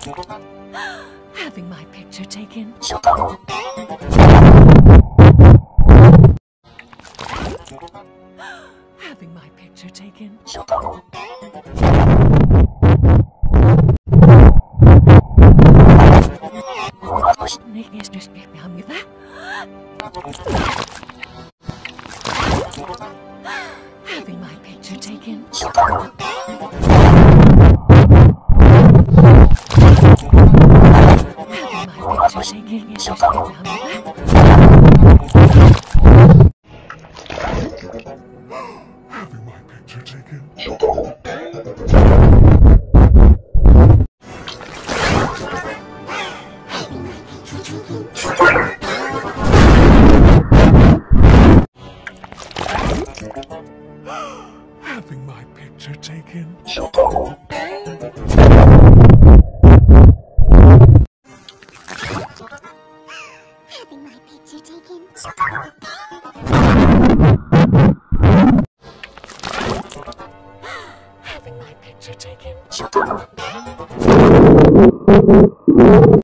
Having my picture taken. Having my picture taken. Having my picture taken. Having my picture taken. Having my picture taken. Having my picture taken. Having my picture taken.